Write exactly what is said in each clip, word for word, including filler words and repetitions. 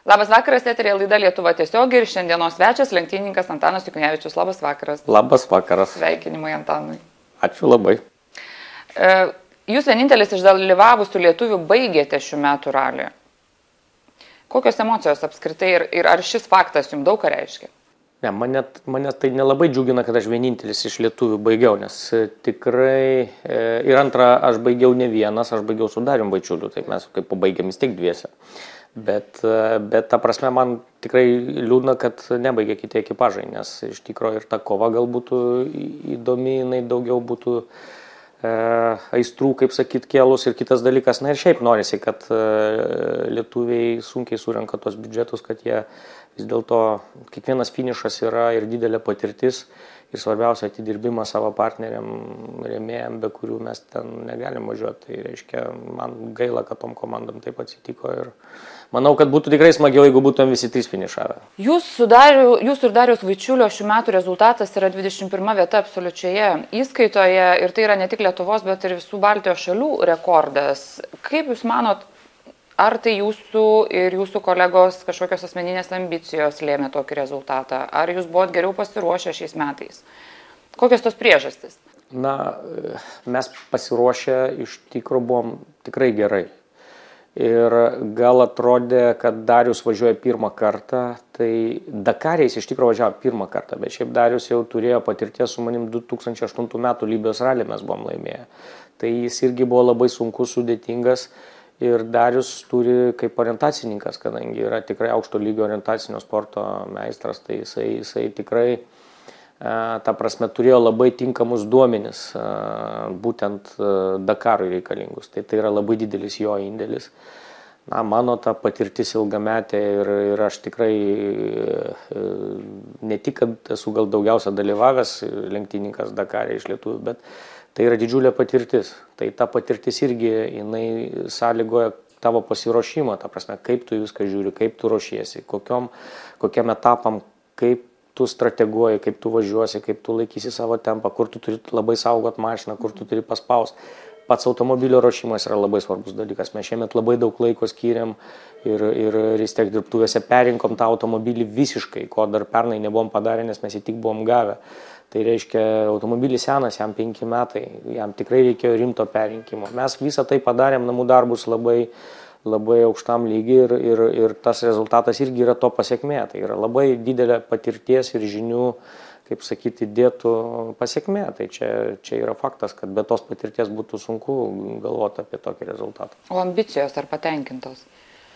Labas vakaras, eterija laida Lietuva tiesiog ir šiandienos svečias lenktynininkas Antanas Juknevičius. Labas vakaras. Labas vakaras. Sveikinimai Antanui. Ačiū labai. Jūs vienintelis iš dalyvavusių lietuvių baigėte šių metų ralį. Kokios emocijos apskritai ir, ir ar šis faktas jums daug ką reiškia? Ne, mane, mane tai nelabai džiugina, kad aš vienintelis iš lietuvių baigiau, nes tikrai ir antra, aš baigiau ne vienas, aš baigiau su Darium Vaičiuliu, tai mes kaip pabaigėm vis tiek dviese. Bet, bet ta prasme man tikrai liūdna, kad nebaigė kiti ekipažai, nes iš tikrųjų ir ta kova gal būtų įdomi, jinai daugiau būtų e, aistrų, kaip sakyt, kėlus ir kitas dalykas. Na ir šiaip norisi, kad e, lietuviai sunkiai surenka tos biudžetus, kad jie vis dėlto kiekvienas finišas yra ir didelė patirtis ir svarbiausia atidirbimas savo partneriam, rėmėjam, be kurių mes ten negalim važiuoti. Tai reiškia, man gaila, kad tom komandom taip atsitiko ir manau, kad būtų tikrai smagiau, jeigu būtum visi trys finišavę. Jūs su Dariu, jūs ir Dariaus Vaičiulio šių metų rezultatas yra dvidešimt pirma vieta absoliučioje įskaitoje ir tai yra ne tik Lietuvos, bet ir visų Baltijos šalių rekordas. Kaip jūs manot, ar tai jūsų ir jūsų kolegos kažkokios asmeninės ambicijos lėmė tokį rezultatą? Ar jūs buvot geriau pasiruošę šiais metais? Kokios tos priežastys? Na, mes pasiruošę iš tikrųjų buvom tikrai gerai. Ir gal atrodė, kad Darius važiuoja pirmą kartą, tai Dakariais iš tikrųjų važiavo pirmą kartą, bet šiaip Darius jau turėjo patirties su manim du tūkstančiai aštuntų metų Libijos ralį mes buvom laimėję. Tai jis irgi buvo labai sunkus, sudėtingas. Ir Darius turi kaip orientacininkas, kadangi yra tikrai aukšto lygio orientacinio sporto meistras, tai jisai, jisai tikrai, ta prasme, turėjo labai tinkamus duomenis, būtent Dakarui reikalingus. Tai tai yra labai didelis jo indėlis. Na, mano ta patirtis ilgametė ir, ir aš tikrai ne tik, kad esu gal daugiausia dalyvavęs lenktynininkas Dakare iš lietuvių, bet tai yra didžiulė patirtis. Tai ta patirtis irgi, jinai sąlygoja tavo pasiruošimą, ta prasme, kaip tu viską žiūri, kaip tu ruošiesi, kokiom, kokiam etapam, kaip tu strateguoji, kaip tu važiuosi, kaip tu laikysi savo tempą, kur tu turi labai saugot mašiną, kur tu turi paspaust. Pats automobilio ruošimas yra labai svarbus dalykas. Mes šiemet labai daug laiko skiriam ir, ir vis tiek dirbtuvėse perinkom tą automobilį visiškai, ko dar pernai nebuvom padarę, nes mes jį tik buvom gavę. Tai reiškia, automobilis senas, jam penki metai, jam tikrai reikėjo rimto perinkimo. Mes visą tai padarėm namų darbus labai, labai aukštam lygiai ir, ir, ir tas rezultatas irgi yra to pasiekmė. Tai yra labai didelė patirties ir žinių, kaip sakyti, dėtų pasiekmė. Tai čia, čia yra faktas, kad be tos patirties būtų sunku galvoti apie tokį rezultatą. O ambicijos ar patenkintos?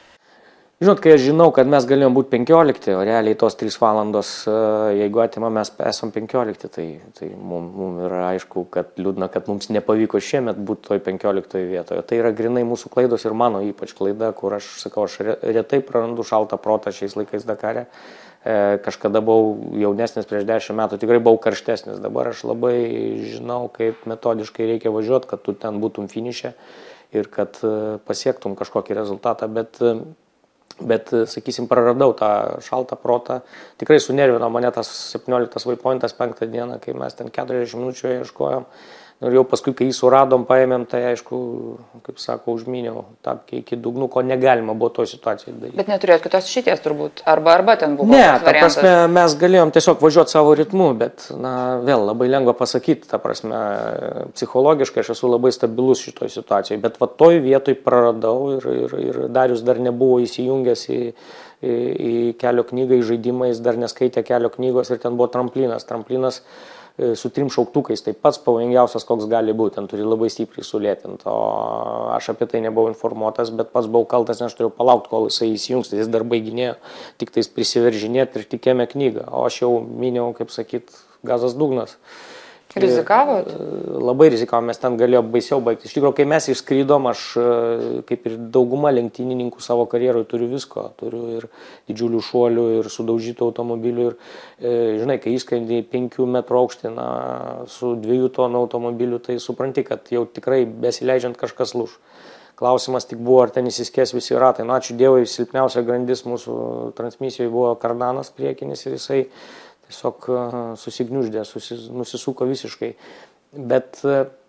Žinot, kai aš žinau, kad mes galėjom būti penkiolikti, o realiai tos trys valandos, jeigu atima, mes esam penkiolikti, tai, tai mums mum yra aišku, kad liūdna, kad mums nepavyko šiemet būti toj penkioliktoje vietoje. Tai yra grinai mūsų klaidos ir mano ypač klaida, kur aš sakau, aš retai prarandu šaltą protą šiais laikais Dakare. Kažkada buvau jaunesnis prieš dešimt metų, tikrai buvau karštesnis. Dabar aš labai žinau, kaip metodiškai reikia važiuoti, kad tu ten būtum finiše ir kad pasiektum kažkokį rezultatą, bet Bet, sakysim, praradau tą šaltą protą. Tikrai sunervino mane tas septynioliktas waypointas penktą dieną, kai mes ten keturiasdešimt minučių ieškojom. Ir jau paskui, kai jį suradom, paėmėm, tai aišku, kaip sako, užmyniau tapkį iki dugnų, ko negalima buvo toj situacijai daryti. Bet neturėjot kitos šities turbūt, arba arba ten buvo ne, variantas? Ne, ta prasme, mes galėjom tiesiog važiuoti savo ritmu, bet, na, vėl labai lengva pasakyti, ta prasme, psichologiškai aš esu labai stabilus šitoj situacijoje, bet va toj vietoj praradau ir, ir, ir Darius dar nebuvo įsijungęs į, į, į kelio knygą, į žaidimą, jis dar neskaitė kelio knygos ir ten buvo tramplinas. Tramplinas su trim šauktukais, tai pats pavojingiausias, koks gali būti, ten turi labai stipriai sulėtinti, o aš apie tai nebuvau informuotas, bet pats buvau kaltas, nes aš turėjau palaukti, kol jisai įsijungs, jis dar baiginėjo, tik tais prisiveržinėti ir tik ėmė knygą, o aš jau miniau, kaip sakyt, gazas dugnas. Rizikavot? Labai rizikavom, mes ten galėjo baisiau baigti. Iš tikrųjų, kai mes išskrydom, aš kaip ir dauguma lenktynininkų savo karjeroje turiu visko. Turiu ir didžiulių šuolių, ir sudaužytų automobilių. Ir, žinai, kai įskrendi penkių metrų aukštį na, su dviejų tonų automobiliu, tai supranti, kad jau tikrai besileidžiant kažkas lūš. Klausimas tik buvo, ar ten įsiskės visi ratai. Nu, ačiū Dievui, silpniausia grandis mūsų transmisijoje buvo kardanas priekinis ir jisai tiesiog susigniuždė, susis, nusisuko visiškai. Bet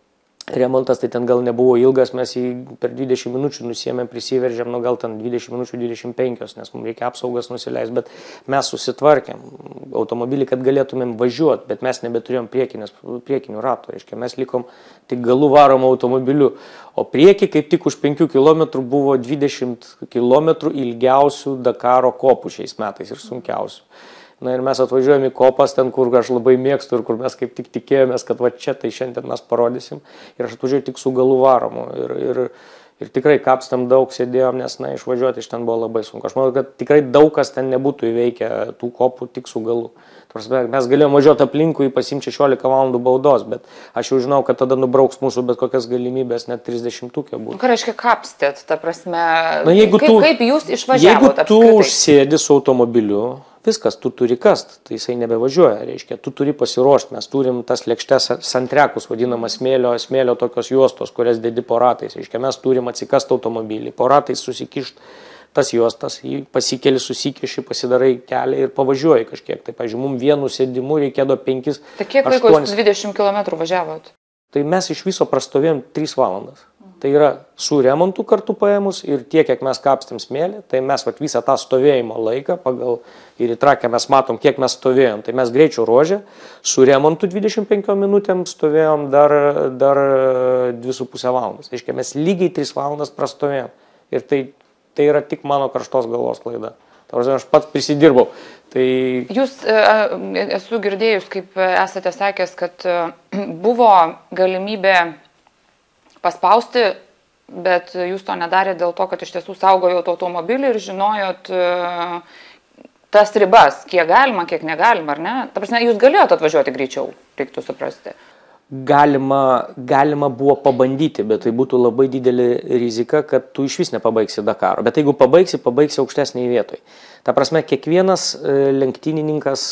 remontas, tai ten gal nebuvo ilgas, mes jį per dvidešimt minučių nusiėmėm, prisiveržėm, nu gal ten dvidešimt minučių, dvidešimt penkios, nes mums reikia apsaugas nusileis, bet mes susitvarkėm automobilį, kad galėtumėm važiuoti, bet mes nebeturėjom priekinių ratų, reiškia, mes likom tik galų varomų automobiliu, o prieki kaip tik už penkių kilometrų buvo dvidešimt kilometrų ilgiausių Dakaro kopų šiais metais ir sunkiausių. Na ir mes atvažiuojame į kopas ten, kur aš labai mėgstu ir kur mes kaip tik tikėjomės, kad va čia tai šiandien mes parodysim. Ir aš atvažiuoju tik su galų varomu. Ir, ir, ir tikrai kapstam daug sėdėjom, nes na, išvažiuoti iš ten buvo labai sunku. Aš manau, kad tikrai daug kas ten nebūtų įveikę tų kopų tik su galu. Mes galėjome važiuoti aplinkui, pasimti šešiolika valandų baudos, bet aš jau žinau, kad tada nubrauks mūsų bet kokias galimybės, net trisdešimtukė būtų. Ką reiškia kapstėt, ta prasme, na, kaip, tu, kaip jūs išvažiavote? Jeigu tu užsėdi su automobiliu, viskas, tu turi kast, tai jisai nebevažiuoja, reiškia, tu turi pasiruošti, mes turim tas lėkštes santrekus, vadinamas smėlio, smėlio tokios juostos, kurias dedi po ratais, reiškia, mes turim atsikast automobilį, po ratais susikišt tas juostas, jį pasikeli, susikiši, pasidarai kelią ir pavažiuoji kažkiek, tai, pavyzdžiui, mums vienu sėdimu reikėdo penkis, tai kiek laiko jūs dvidešimt kilometrų važiavot? Tai mes iš viso prastovėjom tris valandas. Tai yra su remontu kartu paėmus ir tiek, kiek mes kapstėm smėlį, tai mes vat, visą tą stovėjimo laiką pagal ir į trakę mes matom, kiek mes stovėjom. Tai mes greičio ruožė, su remontu dvidešimt penkiom minutėm stovėjom dar, dar dvi su pusę valandas. Aiškiai, mes lygiai tris valandas prastovėjom. Ir tai, tai yra tik mano karštos galvos klaida. Tavrasi, aš pats prisidirbau. Tai... Jūs, esu girdėjus, kaip esate sakęs, kad buvo galimybė paspausti, bet jūs to nedarėte dėl to, kad iš tiesų saugojot automobilį ir žinojot tas ribas, kiek galima, kiek negalima, ar ne? Ta prasme, jūs galėjote atvažiuoti greičiau, reiktų suprasti. Galima, galima buvo pabandyti, bet tai būtų labai didelė rizika, kad tu iš vis nepabaigsi Dakaro. Bet jeigu pabaigsi, pabaigsi aukštesnėje vietoje. Ta prasme, kiekvienas lenktynininkas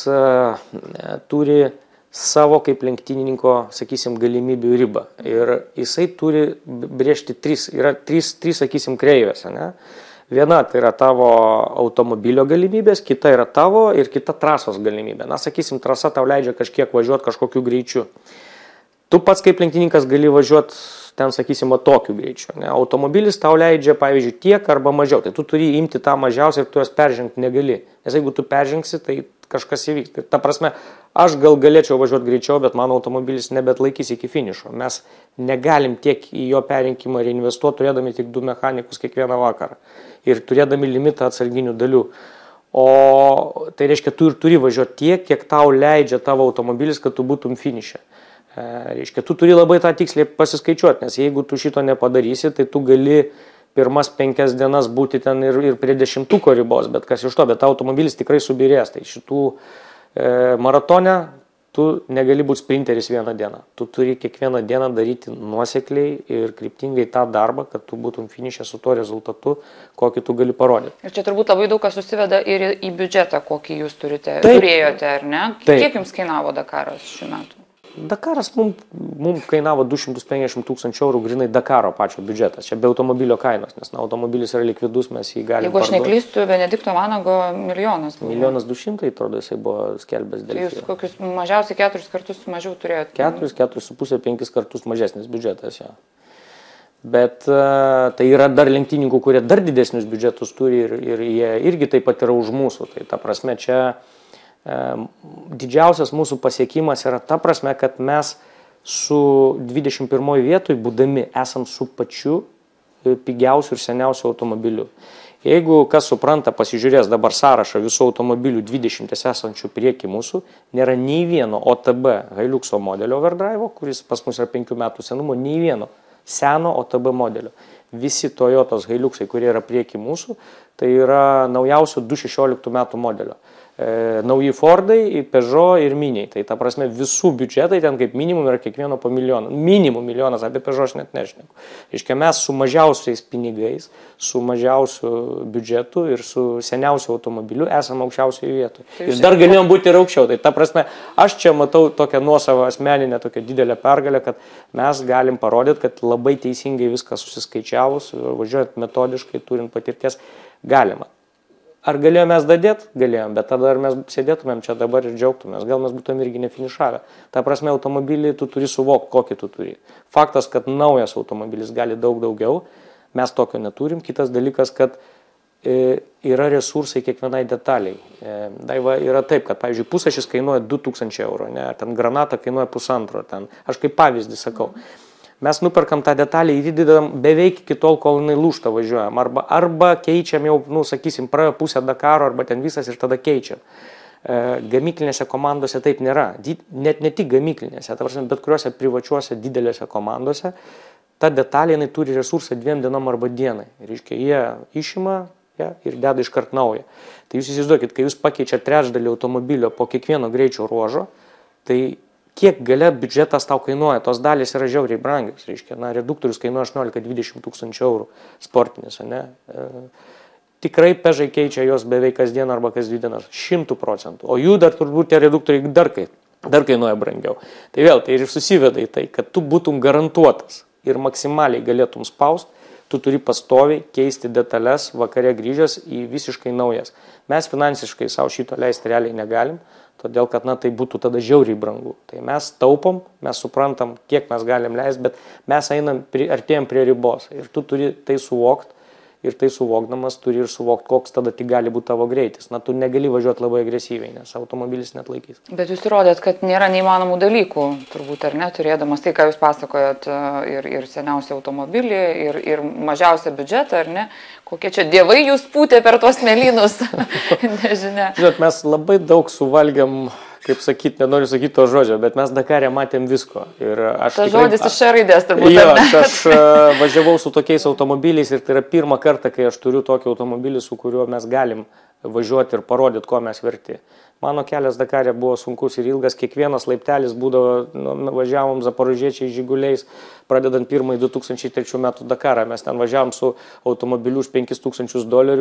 turi savo kaip lenktynininko, sakysim, galimybių ribą. Ir jisai turi brėžti tris, yra trys, trys sakysim, kreivės, ne? Viena tai yra tavo automobilio galimybės, kita yra tavo ir kita trasos galimybė. Na, sakysim, trasa tau leidžia kažkiek važiuoti kažkokiu greičiu. Tu pats kaip lenktynininkas gali važiuoti ten, sakysim, tokiu greičiu. Ne? Automobilis tau leidžia, pavyzdžiui, tiek arba mažiau. Tai tu turi imti tą mažiausią ir tu jos peržengti negali. Nes jeigu tu peržengsi, tai kažkas įvyks. Tai ta prasme, aš gal galėčiau važiuoti greičiau, bet mano automobilis nebetlaikys iki finišo. Mes negalim tiek į jo perrinkimą reinvestuoti, turėdami tik du mechanikus kiekvieną vakarą. Ir turėdami limitą atsarginių dalių. O tai reiškia, tu ir turi važiuoti tiek, kiek tau leidžia tavo automobilis, kad tu būtum finiše. Reiškia, tu turi labai tą tiksliai pasiskaičiuoti, nes jeigu tu šito nepadarysi, tai tu gali pirmas penkias dienas būti ten ir, ir prie dešimtuko ribos, bet kas iš to, bet automobilis tikrai subirės. Tai šitų e, maratone tu negali būti sprinteris vieną dieną. Tu turi kiekvieną dieną daryti nuosekliai ir kryptingai tą darbą, kad tu būtum finišė su tuo rezultatu, kokį tu gali parodyti. Ir čia turbūt labai daug kas susiveda ir į biudžetą, kokį jūs turite, taip, turėjote, ar ne? Taip. Kiek jums kainavo Dakaras šių metų? Dakaras mums mum kainavo du šimtus penkiasdešimt tūkstančių eurų grinai Dakaro pačio biudžetas. Čia be automobilio kainos, nes na, automobilis yra likvidus, mes jį galime. Jeigu aš neklystu, Benedikto Vanago milijonas buvo. Milijonas du šimtai, atrodo, jisai buvo skelbęs dėl. Tai jūs kokius mažiausiai keturis kartus mažiau turėjote? Keturis, keturis su pusė, penkis kartus mažesnis biudžetas, jo. Bet uh, tai yra dar lenktynininkų, kurie dar didesnius biudžetus turi ir, ir jie irgi taip pat yra už mūsų. Tai ta prasme čia didžiausias mūsų pasiekimas yra ta prasme, kad mes su dvidešimt pirmoj vietoj būdami esam su pačiu pigiausiu ir seniausiu automobiliu. Jeigu kas supranta, pasižiūrės dabar sąrašą visų automobilių dvidešimt esančių prieki mūsų, nėra nei vieno O T B Hiluxo modelio overdrive, kuris pas mus yra penkių metų senumo, nei vieno seno O T B modelio. Visi Toyotos Hiluxai, kurie yra prieki mūsų, tai yra naujausio du tūkstančiai šešioliktų metų modelio. E, nauji Fordai, Peugeot ir Miniai. Tai ta prasme visų biudžetai ten kaip minimum yra kiekvieno po milijoną. Minimum milijonas, apie Peugeot aš net nežinau. Iškia mes su mažiausiais pinigais, su mažiausiu biudžetu ir su seniausiu automobiliu esame aukščiausioje vietoje. Tai ir dar galėjom būti ir aukščiau. Tai ta prasme, aš čia matau tokią nuosavą asmeninę, tokią didelę pergalę, kad mes galim parodyti, kad labai teisingai viską susiskaičiavus, važiuojant metodiškai, turint patirties, galima. Ar galėjome mes dadėti? Galėjom, bet tada ar mes sėdėtumėm čia dabar ir džiaugtumės, gal mes būtumėm irgi nefinišavę. Ta prasme, automobilį tu turi suvokti, kokį tu turi. Faktas, kad naujas automobilis gali daug daugiau, mes tokio neturim. Kitas dalykas, kad e, yra resursai kiekvienai detaliai. E, daiva yra taip, kad, pavyzdžiui, pusašis kainuoja du tūkstančiai eurų, ne? Ten granata kainuoja pusantro, ten. Aš kaip pavyzdį sakau. Mes nuperkam tą detalę ir įdedam beveik iki tol, kol jinai lūžta važiuojam. Arba, arba keičiam jau, nu, sakysim, praėjo pusę Dakaro, arba ten visas ir tada keičiam. E, gamyklinėse komandose taip nėra. Net ne tik gamyklinėse, ta prasme, bet kuriuose privačiuose didelėse komandose, ta detalė jinai turi resursą dviem dienom arba dienai. Ir, reiškia, jie išima ja, ir deda iškart naują. Tai jūs įsivaizduokit, kai jūs pakeičiate trečdalį automobilio po kiekvieno greičio ruožo, tai kiek gale biudžetas tau kainuoja, tos dalys yra žiauriai brangios, reiškia, na, reduktorius kainuoja aštuoniolika dvidešimt tūkstančių eurų sportinis, ne? E, tikrai pežai keičia jos beveik kasdien arba kas dvi dienas, šimtų procentų, o jų dar turbūt tie reduktoriai dar, kai, dar kainuoja brangiau. Tai vėl, tai ir susiveda į tai, kad tu būtum garantuotas ir maksimaliai galėtum spaust, tu turi pastoviai keisti detalės vakare grįžęs į visiškai naujas. Mes finansiškai savo šito leisti realiai negalim, todėl kad, na, tai būtų tada žiauriai brangu. Tai mes taupom, mes suprantam, kiek mes galim leisti, bet mes einam, artėjam prie ribos ir tu turi tai suvokti ir tai suvokdamas turi ir suvokti, koks tada tik gali būti tavo greitis. Na, tu negali važiuoti labai agresyviai, nes automobilis net laikys. Bet jūs įrodėt, kad nėra neįmanomų dalykų, turbūt, ar ne, turėdamas tai, ką jūs pasakojat, ir, ir seniausią automobilį, ir, ir mažiausią biudžetą, ar ne? Kokie čia dievai jūs pūtė per tuos mėlynus, nežinia. Žinot, mes labai daug suvalgiam, kaip sakyti, nenoriu sakyti to žodžio, bet mes Dakare matėm visko. Ir aš Ta tikrai, žodis iš raidės turbūt. Jo, aš, aš važiavau su tokiais automobiliais ir tai yra pirmą kartą, kai aš turiu tokį automobilį, su kuriuo mes galim važiuoti ir parodyti, ko mes verti. Mano kelias Dakare buvo sunkus ir ilgas, kiekvienas laiptelis būdavo, nu, važiavom Zaporožiečiai Žiguliais, pradedant pirmąjį du tūkstančiai trečių metų Dakarą. Mes ten važiavom su automobiliu už penkis tūkstančius dolerių,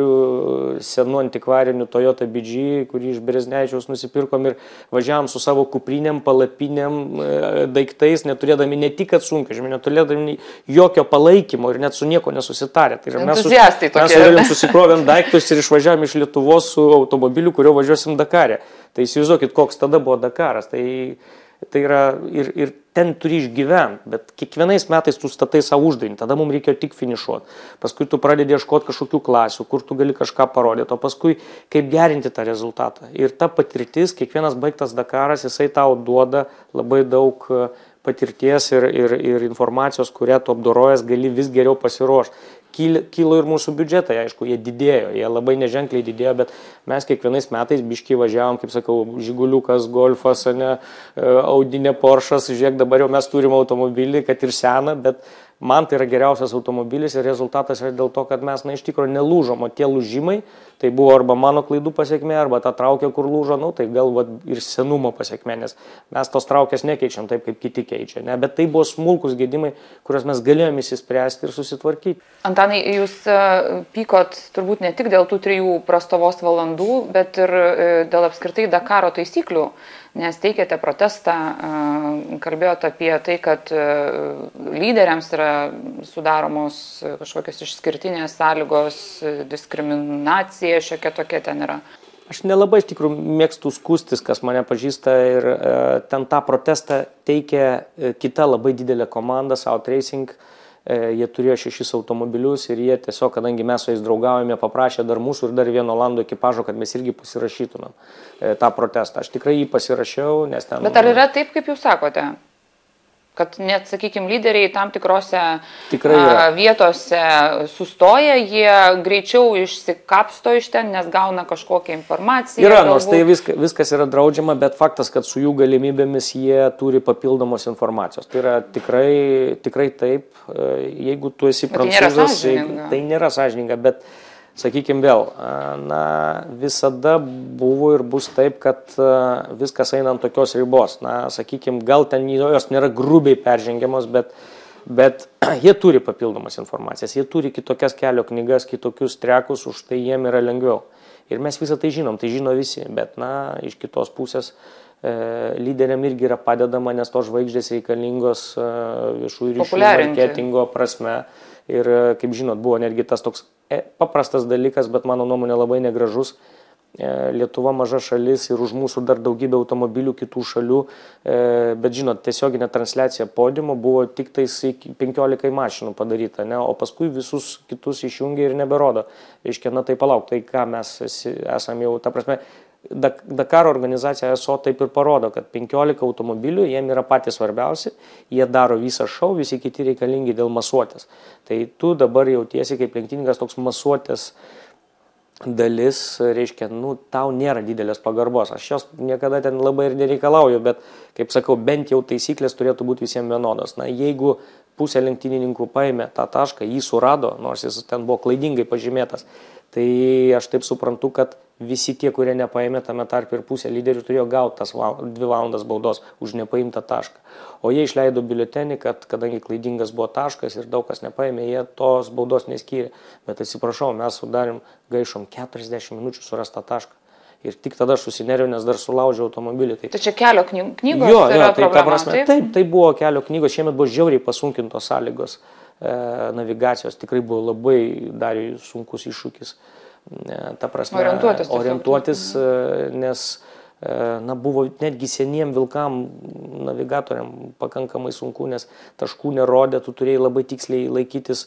senu antikvariniu Toyota B G, kurį iš Berezneičiaus nusipirkom ir važiavom su savo kuprinėm, palapinėm, daiktais, neturėdami ne tik sunkvežimį, neturėdami jokio palaikymo ir net su nieko nesusitarę. Tai mes Entuziastai tokie. Mes su galim susikrovėm daiktus ir išvažiavom iš Lietuvos su automobiliu, kurio važiuosim Dakare. Tai įsivaizduokit, koks tada buvo Dakaras. Tai, tai yra ir, ir ten turi išgyventi, bet kiekvienais metais tu statai savo uždavinį, tada mums reikėjo tik finišuoti. Paskui tu pradedi ieškoti kažkokių klasių, kur tu gali kažką parodyti, o paskui kaip gerinti tą rezultatą. Ir ta patirtis, kiekvienas baigtas Dakaras, jisai tau duoda labai daug patirties ir, ir, ir informacijos, kurią tu apdorojęs gali vis geriau pasiruošti. Kilo ir mūsų biudžetai, aišku, jie didėjo, jie labai neženkliai didėjo, bet mes kiekvienais metais biškiai važiavom, kaip sakau, Žiguliukas, Golfas, ne, Audinė, Poršas, žiūrėk, dabar jau mes turim automobilį, kad ir seną, bet man tai yra geriausias automobilis ir rezultatas yra dėl to, kad mes, na, iš tikrųjų nelūžom, o tie lūžimai, tai buvo arba mano klaidų pasiekmė, arba ta traukė, kur lūžo, nu, tai gal va, ir senumo pasiekmė, nes mes tos traukės nekeičiam taip, kaip kiti keičia, ne, bet tai buvo smulkus gedimai, kuriuos mes galėjome įsispręsti ir susitvarkyti. Antanai, jūs pykot turbūt ne tik dėl tų trijų prastovos valandų, bet ir dėl apskritai Dakaro taisyklių, nes teikėte protestą, kalbėjote apie tai, kad lyderiams yra sudaromos kažkokios išskirtinės sąlygos, diskriminacija šiokia tokia ten yra. Aš nelabai iš tikrųjų mėgstu skūstis, kas mane pažįsta, ir e, ten tą protestą teikė e, kita labai didelė komanda, South Racing. E, jie turėjo šešis automobilius ir jie tiesiog, kadangi mes su jais draugavome, paprašė dar mūsų ir dar vieno Olandų ekipažo, kad mes irgi pasirašytumėm e, tą protestą. Aš tikrai jį pasirašiau, nes ten... Bet ar yra taip, kaip jūs sakote? Kad net, sakykime, lyderiai tam tikrose a, vietose sustoja, jie greičiau išsikapsto iš ten, nes gauna kažkokią informaciją. Yra, galbūt... nors tai viska, viskas yra draudžiama, bet faktas, kad su jų galimybėmis jie turi papildomos informacijos. Tai yra tikrai, tikrai taip, jeigu tu esi prancūzas, tai, tai nėra sąžininga, bet sakykime vėl, na, visada buvo ir bus taip, kad viskas eina ant tokios ribos. Na, sakykime, gal ten jos nėra grubiai peržengiamos, bet, bet jie turi papildomas informacijas, jie turi kitokias kelio knygas, kitokius trekus, už tai jiem yra lengviau. Ir mes visą tai žinom, tai žino visi, bet, na, iš kitos pusės e, lyderiam irgi yra padedama, nes tos žvaigždės reikalingos e, viešųjų ryšių marketingo prasme. Ir kaip žinot, buvo netgi tas toks paprastas dalykas, bet mano nuomonė labai negražus. Lietuva maža šalis ir už mūsų dar daugybė automobilių kitų šalių, bet žinot, tiesioginė transliacija podiumo buvo tik tais penkiolika mašinų padaryta, ne? O paskui visus kitus išjungė ir neberodo. Reiškia, na tai palauk, tai ką mes esam jau, ta prasme, Dakaro organizacija E S O taip ir parodo, kad penkiolika automobilių, jiem yra patys svarbiausi, jie daro visą šou, visi kiti reikalingi dėl masuotės. Tai tu dabar jautiesi kaip lenktynininkas toks masuotės dalis, reiškia, nu, tau nėra didelės pagarbos. Aš jos niekada ten labai ir nereikalauju, bet, kaip sakau, bent jau taisyklės turėtų būti visiems vienodos. Na, jeigu pusė lenktynininkų paėmė tą tašką, jį surado, nors jis ten buvo klaidingai pažymėtas, tai aš taip suprantu, kad visi tie, kurie nepaėmė, tame tarp ir pusė lyderių turėjo gauti tas val, dvi valandas baudos už nepaimtą tašką. O jie išleido biuletenį, kad kadangi klaidingas buvo taškas ir daug kas nepaėmė, jie tos baudos neskyrė. Bet atsiprašau, mes sudarėm, gaišom keturiasdešimt minučių surastą tašką. Ir tik tada aš susinerviau, nes dar sulaužiau automobilį. Tai, tai čia kelio knygos jo, yra jo, tai, problema, prasme, taip? Taip, tai buvo kelio knygos, šiemet buvo žiauriai pasunkintos sąlygos e, navigacijos, tikrai buvo labai dar sunkus iššūkis. Ta prasme, orientuotis, orientuotis nes na, buvo netgi seniem vilkam navigatoriam pakankamai sunku, nes taškų nerodė, tu turėjai labai tiksliai laikytis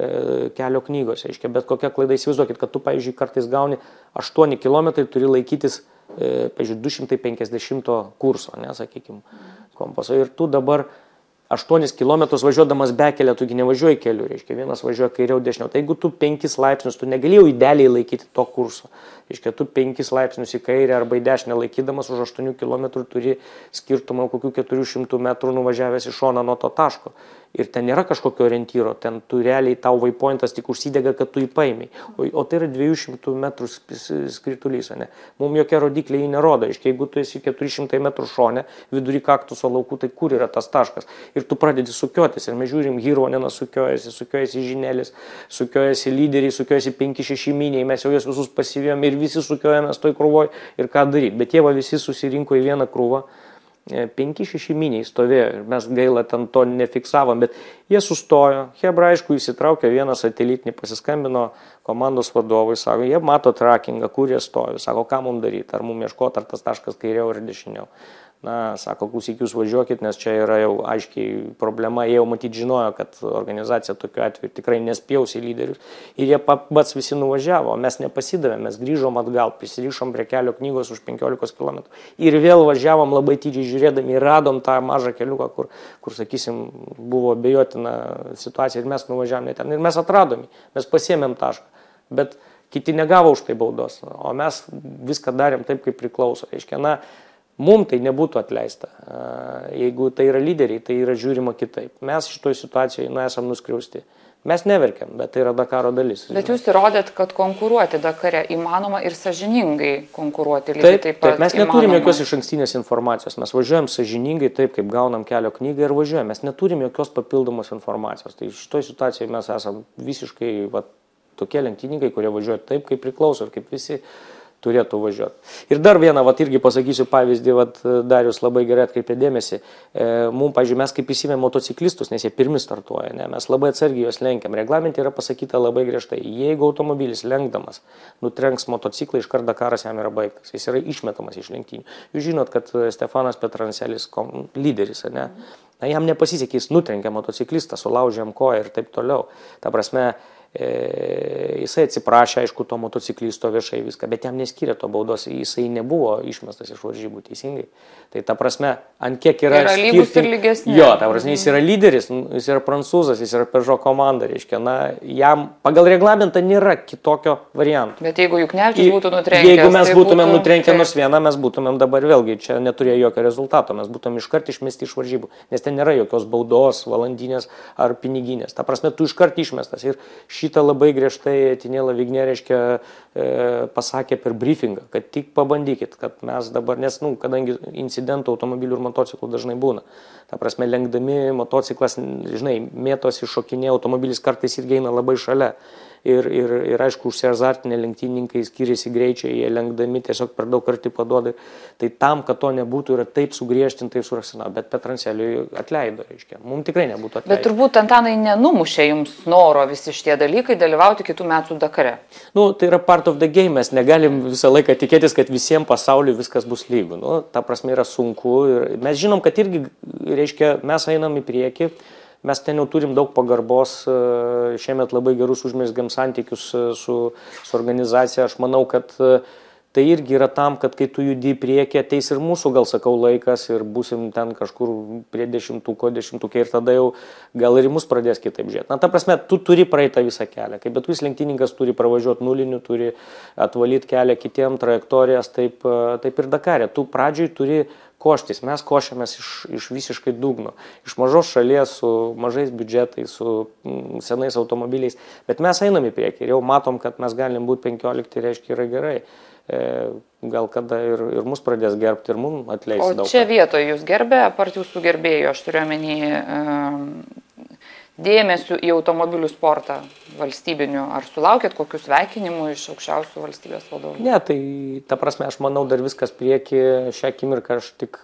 e, kelio knygos. Aiškia, bet kokia klaida, įsivaizduokit, kad tu, pavyzdžiui, kartais gauni aštuoni kilometrai, turi laikytis, e, pavyzdžiui, du šimtai penkiasdešimt kurso, ne, sakykime, kompaso. Ir tu dabar aštuonis kilometrus važiuodamas bekelę, tu nevažiuoji keliu, reiškia, vienas važiuoja kairiau dešiniau. Tai jeigu tu penkis laipsnius, tu negalėjau idealiai laikyti to kurso. Reiškia, tu penkis laipsnius į kairę arba į dešinę laikydamas už aštuonių kilometrų turi skirtumą kokių keturių šimtų metrų nuvažiavęs į šoną nuo to taško. Ir ten nėra kažkokio orientyro, ten tu realiai tau waypointas tik užsidega, kad tu jį paėmei. O, o tai yra dviejų šimtų metrų skritulys, ne? Mums jokia rodiklė jį nerodo. Reiškia, jeigu tu esi keturi šimtai metrų šone, vidury kaktuso laukų, tai kur yra tas taškas? Ir tu pradedi sukiotis. Ir mes žiūrim, Hirvonenas sukiojasi, sukiojasi Žinėlis, sukiojasi lyderiai, sukiojasi penki šeši miniai, mes jau juos visus pasivėjom ir visi sukiojamės toj krūvoj ir ką daryti. Bet jie va visi susirinko į vieną krūvą. penki šeši miniai stovėjo ir mes gaila ten to nefiksavom, bet jie sustojo, Hebra aišku įsitraukė vieną satelitinį, pasiskambino komandos vadovui, sako, jie mato trackingą, kur jie stovi, sako, ką mums daryti, ar mums ieškoti, ar tas taškas kairiau ar dešiniau. Na, sako, klausyk, jūs važiuokit, nes čia yra jau aiškiai problema, jie jau matyt žinojo, kad organizacija tokiu atveju tikrai nespjaus į lyderius ir jie pats visi nuvažiavo, mes nepasidavėm, mes grįžom atgal, prisirišom prie kelio knygos už penkiolikos kilometrų ir vėl važiavom labai tyčiai žiūrėdami ir radom tą mažą keliuką, kur, kur sakysim, buvo abejotina situacija ir mes nuvažiavom ten ir mes atradom, mes pasiėmėm tašką, bet kiti negavo už tai baudos, o mes viską darėm taip, kaip priklauso. Reiškia, na, mums tai nebūtų atleista. Jeigu tai yra lyderiai, tai yra žiūrima kitaip. Mes šitoj situacijoje nu, esam nuskriausti. Mes neverkiam, bet tai yra Dakaro dalis. Bet jūs įrodėt, kad konkuruoti Dakare įmanoma ir sąžiningai konkuruoti lygiai taip, taip pat. Taip, mes neturim įmanoma. Jokios išankstinės informacijos. Mes važiuojam sąžiningai taip, kaip gaunam kelio knygą ir važiuojam. Mes neturim jokios papildomos informacijos. Tai šitoj situacijoje mes esam visiškai va, tokie lenktynininkai, kurie važiuoja taip, kaip priklauso ir kaip visi turėtų važiuoti. Ir dar vieną, vat, irgi pasakysiu pavyzdį, vat, Darius labai gerai atkreipė dėmesį. E, mums, pavyzdžiui, mes kaip įsimėm motociklistus, nes jie pirmi startuoja, ne? Mes labai atsargiai juos lenkiam. Reglamente yra pasakyta labai griežtai. Jeigu automobilis lenkdamas nutrenks motociklą, iškart Dakaras jam yra baigtas. Jis yra išmetamas iš lenktynių. Jūs žinot, kad Stefanas Petrancelis, lyderis, ne? Na, jam nepasisekė, jis nutrenkė motociklistą, sulaužė jam koją ir taip toliau. Ta prasme, E, jisai atsiprašė, aišku, to motociklisto viešai viską, bet jam neskyrė to baudos, jisai nebuvo išmestas iš varžybų, teisingai. Tai ta prasme, ant kiek yra... Yra lygus ir lygesni. Jo, ta prasme, jis yra lyderis, jis yra prancūzas, jis yra Peugeot komanda, reiškia, na, jam pagal reglamentą nėra kitokio varianto. Bet jeigu Juknevičius būtų nutrenkęs... Jeigu mes tai būtumėm būtų... nutrenkę nors vieną, mes būtumėm dabar vėlgi, čia neturėjo jokio rezultato, mes būtumėm iškart išmesti iš varžybų, nes ten nėra jokios baudos, valandinės ar piniginės. Ta prasme, tu iškart išmestas ir šitą labai griežtai Tinėla Vignė, reiškia, e, pasakė per briefingą, kad tik pabandykit, kad mes dabar, nes, nu, kadangi incidentų automobilių ir motociklų dažnai būna. Ta prasme, lenkdami motociklas, žinai, mėtosi, šokinė, automobilis kartais irgi eina labai šalia. Ir, ir, ir aišku, užsiazartinė lenktynininkai skiriasi greičiai, jie lenkdami tiesiog per daug kartų paduoda. Tai tam, kad to nebūtų, yra taip sugriežtinta, taip surasina. Bet Petranceliui atleido, reiškia. Mums tikrai nebūtų atleido. Bet turbūt, Antanai, nenumušė jums noro visi šitie dalykai dalyvauti kitų metų Dakare. Nu, tai yra part of the game. Mes negalim visą laiką tikėtis, kad visiems pasauliu viskas bus lygu. Nu, ta prasme yra sunku. Ir mes žinom, kad irgi, reiškia, mes einam į priekį. Mes ten jau turim daug pagarbos, šiemet labai gerus užmezgėm santykius su, su organizacija. Aš manau, kad tai irgi yra tam, kad kai tu judi į priekį, ateis ir mūsų, gal sakau, laikas ir būsim ten kažkur prie dešimtuko, dešimtukė ir tada jau gal ir mus pradės kitaip žiūrėti. Na, ta prasme, tu turi praeitą visą kelią. Kaip bet kuris lenktynininkas turi pravažiuoti nulinių, turi atvalyti kelią kitiem trajektorijas, taip, taip ir Dakare. Tu pradžioj turi koštis. Mes košiamės iš, iš visiškai dugno. Iš mažos šalies, su mažais biudžetais, su mm, senais automobiliais. Bet mes einam į priekį ir jau matom, kad mes galim būti penkiolikti, reiškia yra gerai. E, gal kada ir, ir mus pradės gerbti ir mums atleis daug. O čia vietoje jūs gerbė, apart jūsų gerbėjų, aš turiu omeny um, dėmesių į automobilių sportą valstybinių. Ar sulaukėt kokių sveikinimų iš aukščiausių valstybės vadovų? Ne, tai ta prasme, aš manau, dar viskas prieki. Šią akimirką aš tik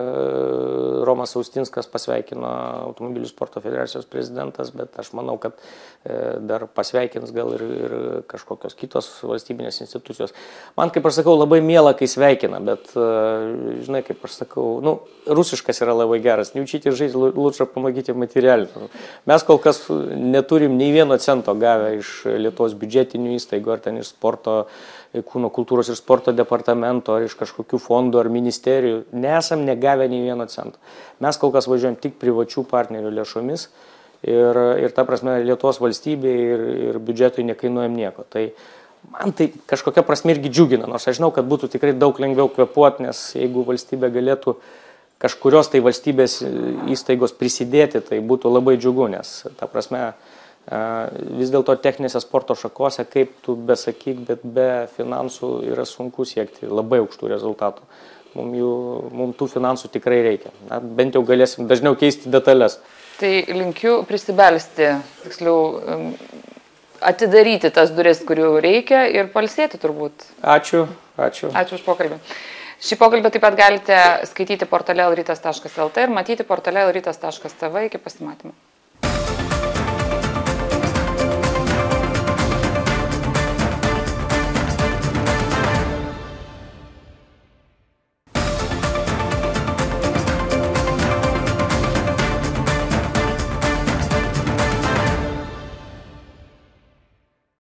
uh, Romas Austinskas pasveikino Automobilių sporto federacijos prezidentas, bet aš manau, kad uh, dar pasveikins gal ir, ir kažkokios kitos valstybinės institucijos. Man, kaip aš sakau, labai miela, kai sveikina, bet, uh, žinai, kaip aš sakau, nu, rusiškas yra labai geras. Neučyti žaisti, lūčia pamatyti materialį. Mes kol kas neturim nei vieno cento gavę iš Lietuvos biudžetinių įstaigų, ar ten iš sporto, kūno kultūros ir sporto departamento, ar iš kažkokių fondų ar ministerijų. Nesam negavę nei vieno cento. Mes kol kas važiuojam tik privačių partnerių lėšomis ir, ir ta prasme Lietuvos valstybė ir, ir biudžetui nekainuojam nieko. Tai man tai kažkokia prasme irgi džiugina, nors aš žinau, kad būtų tikrai daug lengviau kvėpuoti, nes jeigu valstybė galėtų kažkurios tai valstybės įstaigos prisidėti, tai būtų labai džiugu, nes ta prasme vis dėlto techninėse sporto šakose, kaip tu besakyk, bet be finansų yra sunku siekti labai aukštų rezultatų. Mums, jų, mums tų finansų tikrai reikia. Na, bent jau galėsim dažniau keisti detalės. Tai linkiu prisibelsti, tiksliau, atidaryti tas duris, kurių reikia ir pailsėti turbūt. Ačiū, ačiū. Ačiū už pokalbį. Šį pokalbį taip pat galite skaityti portale elrytas taškas lt ir matyti portale elrytas taškas tv. Iki pasimatymo.